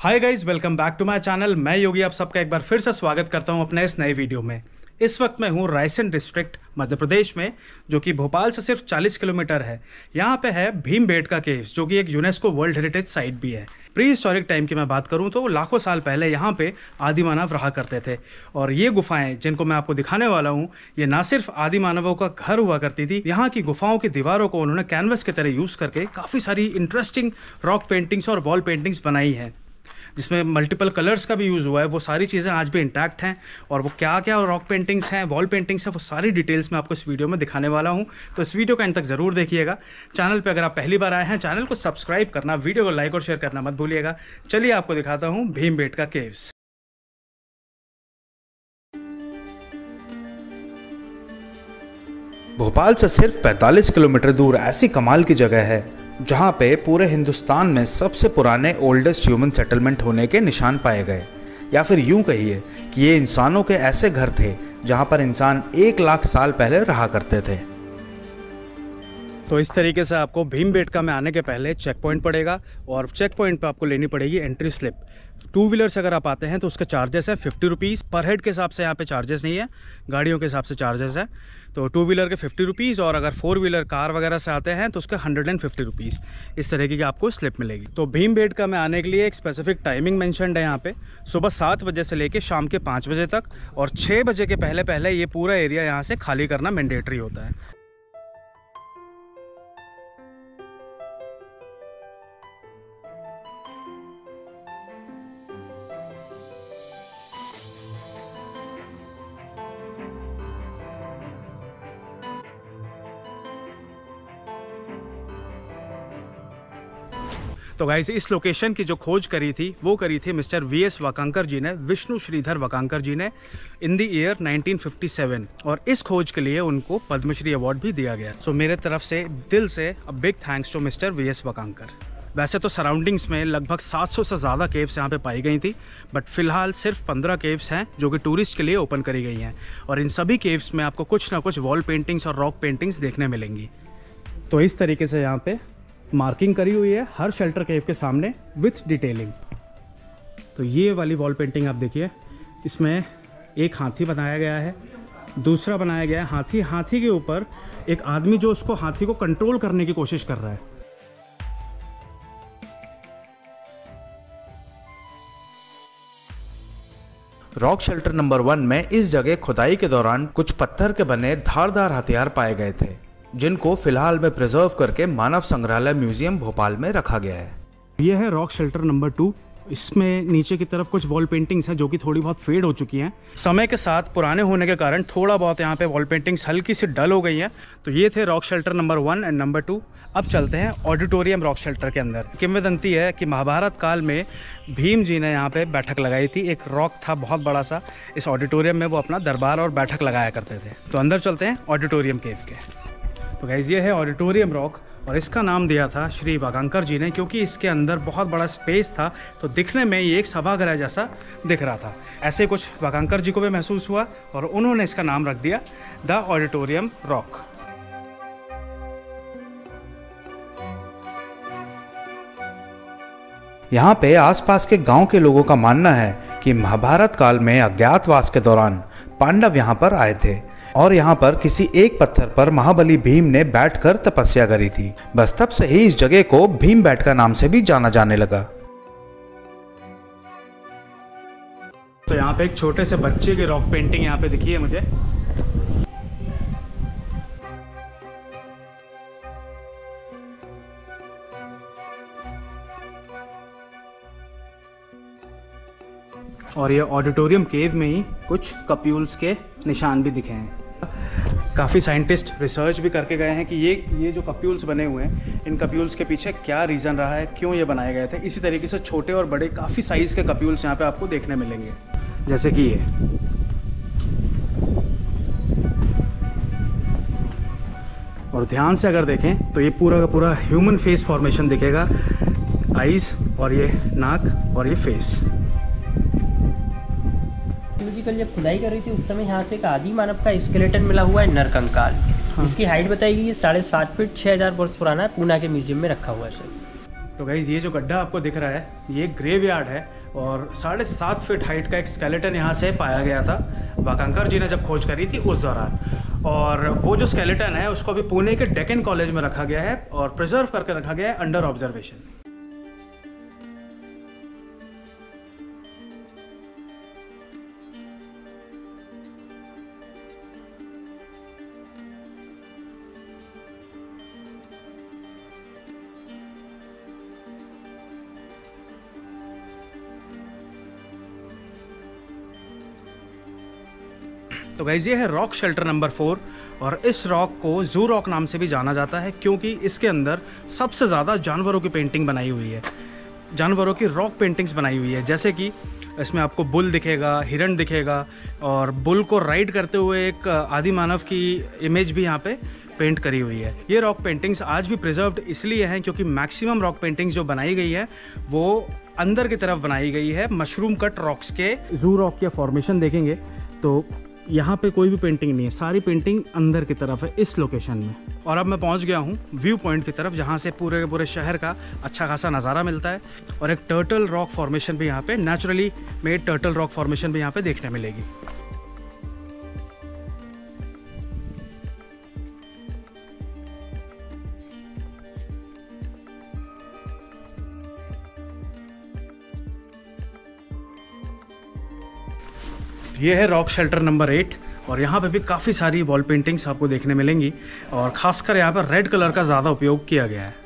Hi guys, welcome back to my channel. मैं योगी आप सबका एक बार फिर से स्वागत करता हूं अपने इस नए वीडियो में। इस वक्त मैं हूं रायसेन डिस्ट्रिक्ट मध्य प्रदेश में, जो कि भोपाल से सिर्फ 40 किलोमीटर है। यहां पे है भीमबेटका केव्स, जो कि एक यूनेस्को वर्ल्ड हेरिटेज साइट भी है। प्री हिस्टोरिक टाइम की मैं बात करूं तो लाखों साल पहले यहाँ पे आदि मानव रहा करते थे। और ये गुफाएं जिनको मैं आपको दिखाने वाला हूँ, ये ना सिर्फ आदि मानवों का घर हुआ करती थी, यहाँ की गुफाओं की दीवारों को उन्होंने कैनवस की तरह यूज़ करके काफ़ी सारी इंटरेस्टिंग रॉक पेंटिंग्स और वॉल पेंटिंग्स बनाई हैं, जिसमें मल्टीपल कलर्स का भी यूज़ हुआ है। वो सारी चीज़ें आज भी इंटैक्ट हैं, और वो क्या क्या रॉक पेंटिंग्स हैं, वॉल पेंटिंग्स हैं, वो सारी डिटेल्स मैं आपको इस वीडियो में दिखाने वाला हूं। तो इस वीडियो का अंत तक ज़रूर देखिएगा। चैनल पे अगर आप पहली बार आए हैं, चैनल को सब्सक्राइब करना, वीडियो को लाइक और शेयर करना मत भूलिएगा। चलिए आपको दिखाता हूँ भीमबेटका केव्स। भोपाल से सिर्फ 45 किलोमीटर दूर ऐसी कमाल की जगह है जहाँ पे पूरे हिंदुस्तान में सबसे पुराने ओल्डेस्ट ह्यूमन सेटलमेंट होने के निशान पाए गए, या फिर यूं कहिए कि ये इंसानों के ऐसे घर थे जहाँ पर इंसान 1 लाख साल पहले रहा करते थे। तो इस तरीके से आपको भीमबेटका में आने के पहले चेक पॉइंट पड़ेगा, और चेक पॉइंट पर आपको लेनी पड़ेगी एंट्री स्लिप। 2 व्हीलर से अगर आप आते हैं तो उसके चार्जेस हैं 50 रुपीज़ पर हेड के हिसाब से। यहाँ पे चार्जेस नहीं है, गाड़ियों के हिसाब से चार्जेस है। तो 2 व्हीलर के 50 रुपीज़, और अगर 4 व्हीलर कार वगैरह से आते हैं तो उसके 150 रुपीज़ इस तरीके की आपको स्लिप मिलेगी। तो भीमबेटका में आने के लिए एक स्पेसिफिक टाइमिंग मेंशन्ड है यहाँ पे, सुबह 7 बजे से लेके शाम के 5 बजे तक, और 6 बजे के पहले पहले ये पूरा एरिया यहाँ से खाली करना मैंडेटरी होता है। तो गाइस, इस लोकेशन की जो खोज करी थी वो करी थी मिस्टर वीएस वाकांकर जी ने, विष्णु श्रीधर वाकांकर जी ने, इन द ईयर 1957। और इस खोज के लिए उनको पद्मश्री अवार्ड भी दिया गया। सो मेरे तरफ से दिल से a big thanks to mister VS Wakankar. वैसे तो सराउंडिंग्स में लगभग 700 से ज़्यादा केव्स यहाँ पे पाई गई थी, बट फिलहाल सिर्फ 15 केव्स हैं जो कि टूरिस्ट के लिए ओपन करी गई हैं। और इन सभी केव्स में आपको कुछ ना कुछ वॉल पेंटिंग्स और रॉक पेंटिंग्स देखने मिलेंगी। तो इस तरीके से यहाँ पे मार्किंग करी हुई है हर शेल्टर केव के सामने विथ डिटेलिंग। तो ये वाली वॉल पेंटिंग आप देखिए, इसमें एक हाथी बनाया गया है, दूसरा बनाया गया है हाथी के ऊपर एक आदमी जो उसको हाथी को कंट्रोल करने की कोशिश कर रहा है। रॉक शेल्टर नंबर 1 में इस जगह खुदाई के दौरान कुछ पत्थर के बने धारदार हथियार पाए गए थे, जिनको फिलहाल में प्रिजर्व करके मानव संग्रहालय म्यूजियम भोपाल में रखा गया है। यह है रॉक शेल्टर नंबर 2। इसमें नीचे की तरफ कुछ वॉल पेंटिंग्स हैं जो कि थोड़ी बहुत फेड हो चुकी हैं। समय के साथ पुराने होने के कारण थोड़ा बहुत यहाँ पे वॉल पेंटिंग्स हल्की सी डल हो गई हैं। तो ये थे rock shelter number 1 and number 2। अब चलते हैं ऑडिटोरियम रॉक शेल्टर के अंदर। किंवदंती है कि महाभारत काल में भीम जी ने यहाँ पे बैठक लगाई थी। एक रॉक था बहुत बड़ा सा, इस ऑडिटोरियम में वो अपना दरबार और बैठक लगाया करते थे। तो अंदर चलते हैं ऑडिटोरियम केव के। तो गाइस, ये है ऑडिटोरियम रॉक, और इसका नाम दिया था श्री वाकांकर जी ने, क्योंकि इसके अंदर बहुत बड़ा स्पेस था, तो दिखने में ये एक सभागार जैसा दिख रहा था। ऐसे कुछ वाकांकर जी को भी महसूस हुआ, और उन्होंने इसका नाम रख दिया द ऑडिटोरियम रॉक। यहाँ पे आसपास के गांव के लोगों का मानना है कि महाभारत काल में अज्ञातवास के दौरान पांडव यहाँ पर आए थे, और यहाँ पर किसी एक पत्थर पर महाबली भीम ने बैठकर तपस्या करी थी। बस तब से ही इस जगह को भीमबेटका नाम से भी जाना जाने लगा। तो यहाँ पे एक छोटे से बच्चे की रॉक पेंटिंग यहाँ पे दिखी है मुझे। और ये ऑडिटोरियम केव में ही कुछ कप्यूल्स के निशान भी दिखे हैं। काफ़ी साइंटिस्ट रिसर्च भी करके गए हैं कि ये जो कप्यूल्स बने हुए हैं, इन कप्यूल्स के पीछे क्या रीज़न रहा है, क्यों ये बनाए गए थे। इसी तरीके से छोटे और बड़े काफ़ी साइज़ के कप्यूल्स यहाँ पे आपको देखने मिलेंगे, जैसे कि ये। और ध्यान से अगर देखें तो ये पूरा का पूरा ह्यूमन फेस फॉर्मेशन दिखेगा, आईज और ये नाक और ये फेस। कल जब खुदाई कर रही थी उस समय यहाँ से एक आदि मानव का स्केलेटन मिला हुआ है, नरकंकाल। इसकी हाइट बताई गई है 7.5 फीट, 6000 वर्ष पुराना है। पूना के म्यूजियम में रखा हुआ है सर। तो गाइज ये जो गड्ढा आपको दिख रहा है ये ग्रेवयार्ड है और 7.5 फीट हाइट का एक स्केलेटन यहाँ से पाया गया था वाकांकर जी ने जब खोज करी थी उस दौरान। और वो जो स्केलेटन है उसको अभी पुणे के डेक्कन कॉलेज में रखा गया है और प्रिजर्व करके रखा गया है अंडर ऑब्जर्वेशन। तो गाइज ये है रॉक शेल्टर नंबर 4 और इस रॉक को जू रॉक नाम से भी जाना जाता है क्योंकि इसके अंदर सबसे ज़्यादा जानवरों की पेंटिंग बनाई हुई है, जानवरों की रॉक पेंटिंग्स बनाई हुई है। जैसे कि इसमें आपको बुल दिखेगा, हिरण दिखेगा और बुल को राइड करते हुए एक आदि मानव की इमेज भी यहाँ पे पेंट करी हुई है। ये रॉक पेंटिंग्स आज भी प्रिजर्व्ड इसलिए हैं क्योंकि मैक्सिमम रॉक पेंटिंग्स जो बनाई गई है वो अंदर की तरफ बनाई गई है मशरूम कट रॉक्स के। जू रॉक के फॉर्मेशन देखेंगे तो यहाँ पे कोई भी पेंटिंग नहीं है, सारी पेंटिंग अंदर की तरफ है इस लोकेशन में। और अब मैं पहुँच गया हूँ व्यू पॉइंट की तरफ जहाँ से पूरे के पूरे शहर का अच्छा खासा नज़ारा मिलता है और एक टर्टल रॉक फॉर्मेशन भी यहाँ पे, naturally made turtle rock formation भी यहाँ पे देखने मिलेगी। ये है रॉक शेल्टर नंबर 8 और यहाँ पे भी काफ़ी सारी वॉल पेंटिंग्स आपको देखने मिलेंगी और ख़ासकर यहाँ पर रेड कलर का ज़्यादा उपयोग किया गया है।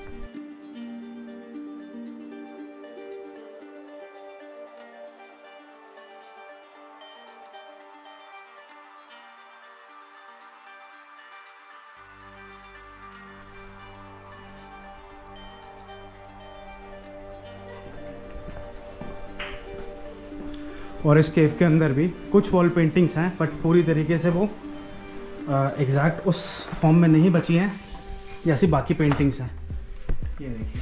और इस केव के अंदर भी कुछ वॉल पेंटिंग्स हैं बट पूरी तरीके से वो एग्जैक्ट उस फॉर्म में नहीं बची हैं जैसी बाकी पेंटिंग्स हैं। ये देखिए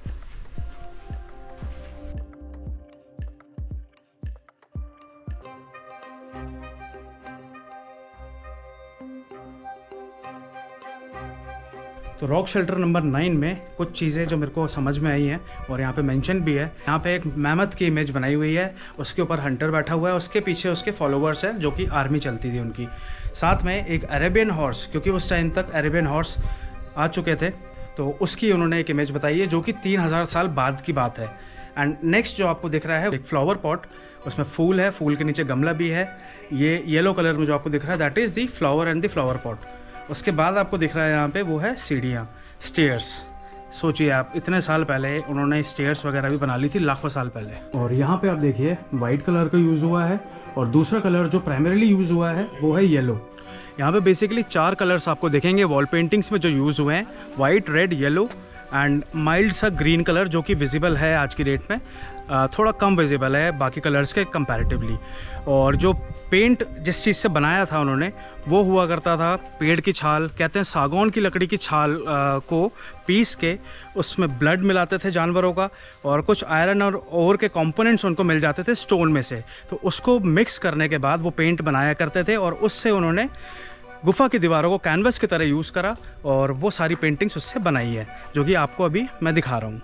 तो रॉक शेल्टर नंबर 9 में कुछ चीज़ें जो मेरे को समझ में आई हैं और यहाँ पे मेंशन भी है। यहाँ पे एक मैमथ की इमेज बनाई हुई है, उसके ऊपर हंटर बैठा हुआ है, उसके पीछे उसके फॉलोवर्स हैं जो कि आर्मी चलती थी उनकी। साथ में एक अरेबियन हॉर्स, क्योंकि उस टाइम तक अरेबियन हॉर्स आ चुके थे तो उसकी उन्होंने एक इमेज बताई है जो कि 3000 साल बाद की बात है। एंड नेक्स्ट जो आपको दिख रहा है एक फ्लावर पॉट, उसमें फूल है, फूल के नीचे गमला भी है। ये येलो कलर में जो आपको दिख रहा है that is the flower and the flower pot. उसके बाद आपको दिख रहा है यहाँ पे वो है सीढ़ियाँ, स्टेयर्स। सोचिए आप इतने साल पहले उन्होंने स्टेयर्स वगैरह भी बना ली थी लाखों साल पहले। और यहाँ पे आप देखिए वाइट कलर का यूज़ हुआ है और दूसरा कलर जो प्राइमरीली यूज़ हुआ है वो है येलो। यहाँ पे बेसिकली 4 कलर्स आपको देखेंगे वॉल पेंटिंग्स में जो यूज़ हुए हैं, white, red, yellow and mild सा ग्रीन कलर जो कि विजिबल है आज की डेट में, थोड़ा कम विजिबल है बाकी कलर्स के कंपैरेटिवली। और जो पेंट जिस चीज़ से बनाया था उन्होंने वो हुआ करता था पेड़ की छाल, कहते हैं सागौन की लकड़ी की छाल को पीस के उसमें ब्लड मिलाते थे जानवरों का और कुछ आयरन और ओर के कंपोनेंट्स उनको मिल जाते थे स्टोन में से, तो उसको मिक्स करने के बाद वो पेंट बनाया करते थे और उससे उन्होंने गुफा की दीवारों को कैनवस की तरह यूज़ करा और वो सारी पेंटिंग्स उससे बनाई है जो कि आपको अभी मैं दिखा रहा हूँ।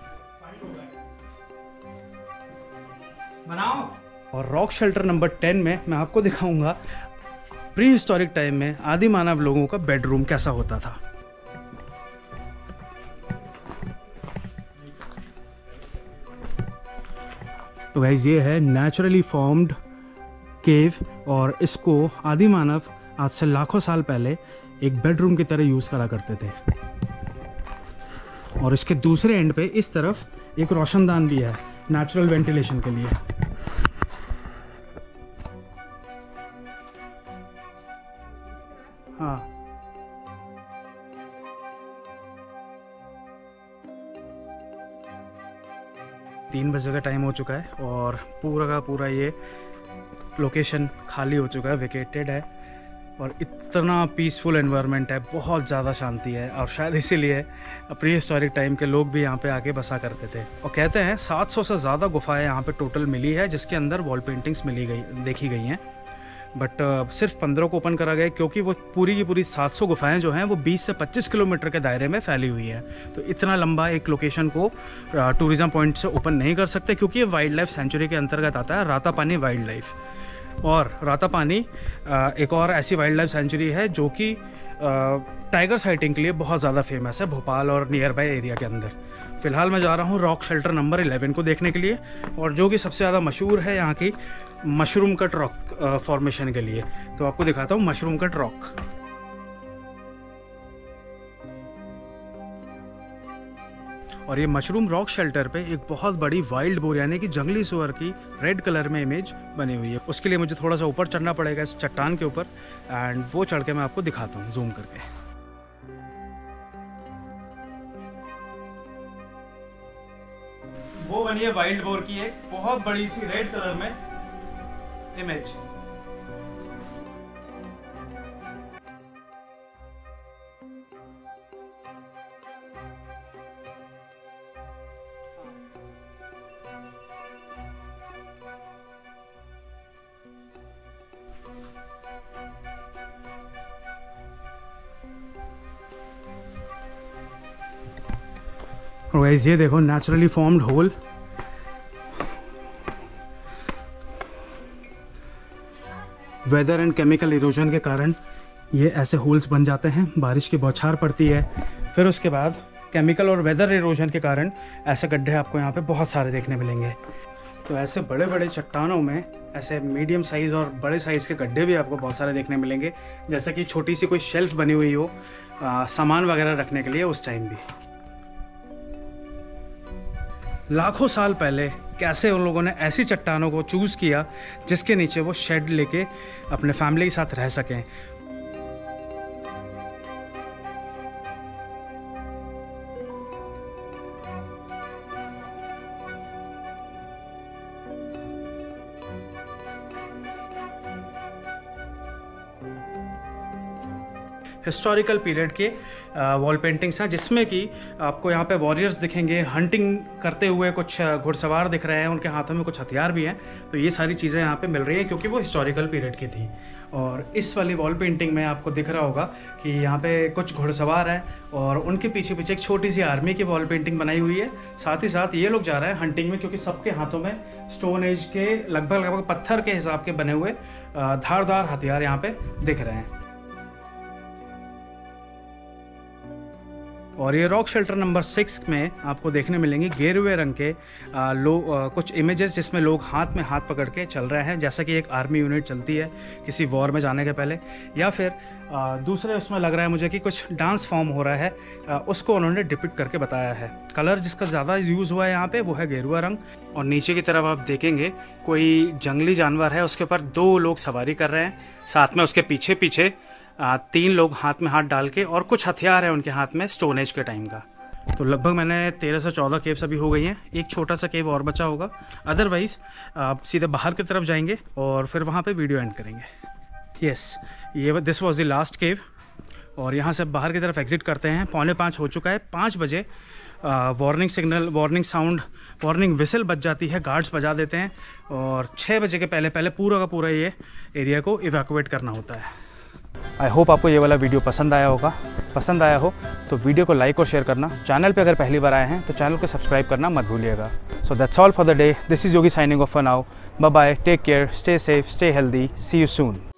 बनाओ। और रॉक शेल्टर नंबर 10 में मैं आपको दिखाऊंगा प्री हिस्टोरिक टाइम में आदि मानव लोगों का बेडरूम कैसा होता था। तो गाइस ये है नेचुरली फॉर्म्ड केव और इसको आदि मानव आज से लाखों साल पहले एक बेडरूम की तरह यूज़ करा करते थे। और इसके दूसरे एंड पे इस तरफ एक रोशनदान भी है नेचुरल वेंटिलेशन के लिए। हाँ, तीन बजे का टाइम हो चुका है और पूरा का पूरा ये लोकेशन खाली हो चुका है, वेकेटेड है और इतना पीसफुल एनवायरनमेंट है, बहुत ज़्यादा शांति है और शायद इसीलिए प्री हिस्टोरिक टाइम के लोग भी यहाँ पे आके बसा करते थे। और कहते हैं 700 से ज़्यादा गुफाएं यहाँ पे टोटल मिली है जिसके अंदर वॉल पेंटिंग्स देखी गई हैं। बट सिर्फ 15 को ओपन करा गया क्योंकि वो पूरी की पूरी 700 गुफाएं जो हैं वो 20 से 25 किलोमीटर के दायरे में फैली हुई है। तो इतना लंबा एक लोकेशन को टूरिज़म पॉइंट से ओपन नहीं कर सकते क्योंकि ये वाइल्ड लाइफ सेंचुरी के अंतर्गत आता है, रातापानी वाइल्ड लाइफ। और रातापानी एक और ऐसी वाइल्ड लाइफ सेंचुरी है जो कि टाइगर साइटिंग के लिए बहुत ज़्यादा फेमस है भोपाल और नियर बाय एरिया के अंदर। फ़िलहाल मैं जा रहा हूँ रॉक शेल्टर नंबर 11 को देखने के लिए, और जो कि सबसे ज़्यादा मशहूर है यहाँ की मशरूम कट रॉक फॉर्मेशन के लिए। तो आपको दिखाता हूँ मशरूम कट रॉक। और ये मशरूम रॉक शेल्टर पे एक बहुत बड़ी वाइल्ड बोर यानी कि जंगली सुअर की रेड कलर में इमेज बनी हुई है। उसके लिए मुझे थोड़ा सा ऊपर चढ़ना पड़ेगा इस चट्टान के ऊपर, एंड वो चढ़ के मैं आपको दिखाता हूँ जूम करके। वो बनी है वाइल्ड बोर की एक बहुत बड़ी सी रेड कलर में इमेज। और गाइस ये देखो naturally formed hole. Weather and chemical erosion के कारण ये ऐसे होल्स बन जाते हैं, बारिश की बौछार पड़ती है, फिर उसके बाद केमिकल और वेदर इरोजन के कारण ऐसे गड्ढे आपको यहाँ पे बहुत सारे देखने मिलेंगे। तो ऐसे बड़े बड़े चट्टानों में ऐसे मीडियम साइज़ और बड़े साइज़ के गड्ढे भी आपको बहुत सारे देखने मिलेंगे, जैसे कि छोटी सी कोई शेल्फ बनी हुई हो सामान वगैरह रखने के लिए उस टाइम भी। लाखों साल पहले कैसे उन लोगों ने ऐसी चट्टानों को चूज़ किया जिसके नीचे वो शेड लेके अपने फैमिली के साथ रह सकें। हिस्टोरिकल पीरियड के वॉल पेंटिंग्स हैं जिसमें कि आपको यहाँ पे वॉरियर्स दिखेंगे, हंटिंग करते हुए कुछ घुड़सवार दिख रहे हैं, उनके हाथों में कुछ हथियार भी हैं। तो ये सारी चीज़ें यहाँ पे मिल रही हैं क्योंकि वो हिस्टोरिकल पीरियड की थी। और इस वाली वॉल पेंटिंग में आपको दिख रहा होगा कि यहाँ पे कुछ घुड़सवार हैं और उनके पीछे पीछे एक छोटी सी आर्मी की वॉल पेंटिंग बनाई हुई है। साथ ही साथ ये लोग जा रहे हैं हंटिंग में क्योंकि सबके हाथों में स्टोन एज के लगभग पत्थर के हिसाब के बने हुए धारदार हथियार यहाँ पे दिख रहे हैं। और ये रॉक शेल्टर नंबर 6 में आपको देखने मिलेंगे गेरुए रंग के कुछ इमेजेस जिसमें लोग हाथ में हाथ पकड़ के चल रहे हैं, जैसा कि एक आर्मी यूनिट चलती है किसी वॉर में जाने के पहले, या फिर दूसरे उसमें लग रहा है मुझे कि कुछ डांस फॉर्म हो रहा है, उसको उन्होंने डिपिक्ट करके बताया है। कलर जिसका ज़्यादा यूज़ हुआ है यहाँ पे वो है गेरुआ रंग। और नीचे की तरफ आप देखेंगे कोई जंगली जानवर है, उसके ऊपर 2 लोग सवारी कर रहे हैं, साथ में उसके पीछे पीछे 3 लोग हाथ में हाथ डाल के, और कुछ हथियार है उनके हाथ में स्टोन एज के टाइम का। तो लगभग मैंने 13 से 14 केव्स अभी हो गई हैं, एक छोटा सा केव और बचा होगा। अदरवाइज आप सीधे बाहर की तरफ जाएंगे और फिर वहाँ पे वीडियो एंड करेंगे। यस, ये this was the last cave. और यहाँ से बाहर की तरफ एग्जिट करते हैं। 4:45 हो चुका है। 5 बजे warning signal, warning sound, warning whistle बज जाती है, गार्ड्स बजा देते हैं, और 6 बजे के पहले पहले पूरा का पूरा ये एरिया को इवैक्यूएट करना होता है। आई होप आपको ये वाला वीडियो पसंद आया होगा। पसंद आया हो तो वीडियो को लाइक और शेयर करना। चैनल पे अगर पहली बार आए हैं तो चैनल को सब्सक्राइब करना मत भूलिएगा। So that's all for the day. This is Yogi signing off for now. Bye bye, take care, stay safe, stay healthy, see you soon.